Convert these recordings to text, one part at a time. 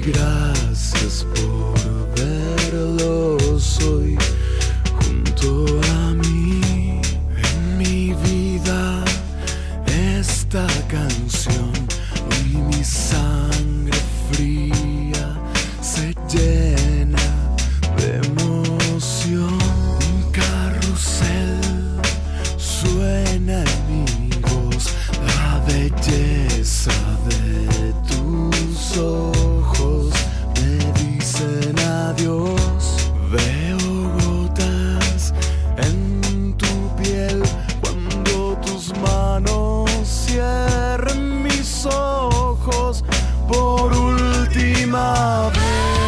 gracias por verlos hoy junto a mí. En mi vida esta canción, hoy mi sangre fría se llena de emoción. Un carrusel suena en mi voz, la belleza de tus ojos me dicen adiós. Veo gotas en tu piel cuando tus manos cierren mis ojos por última vez.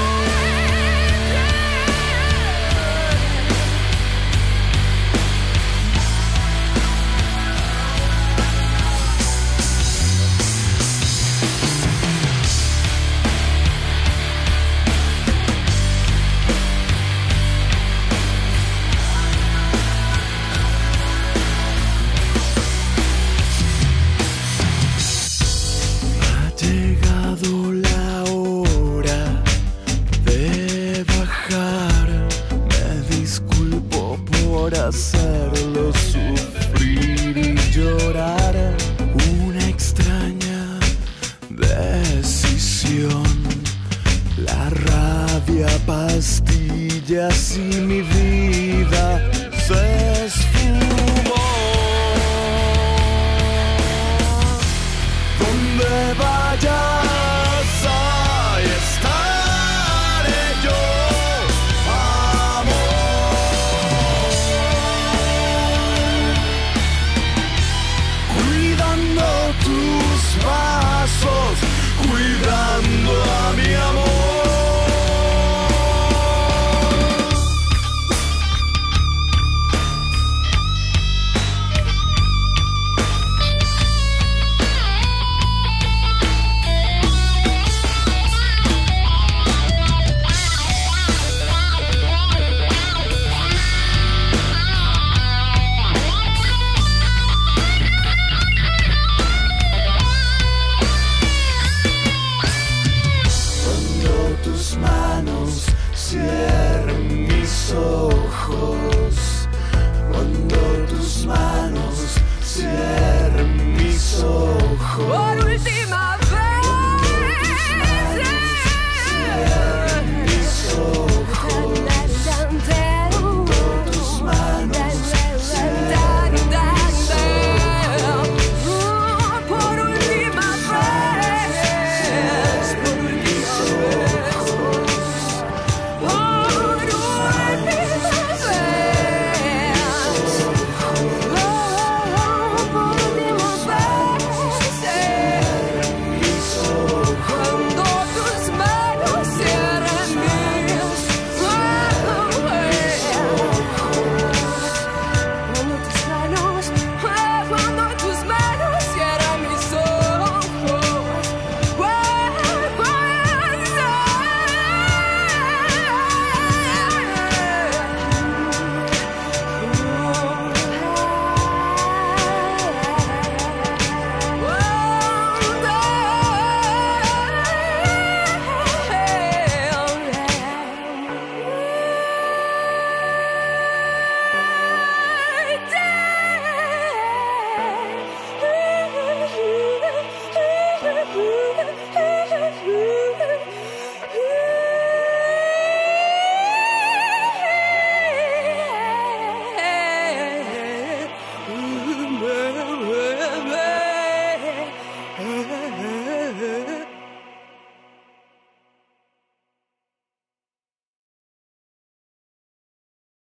Llegado la hora de bajar, me disculpo por hacerlo sufrir y llorar. Una extraña decisión, la rabia, pastillas y mi vida se esfumó. Donde vayas, ahí estaré yo, amor. Cuidando tus pasos, cuidando a mi amor. Tus manos cierren mis ojos, cuando tus manos cierren mis ojos.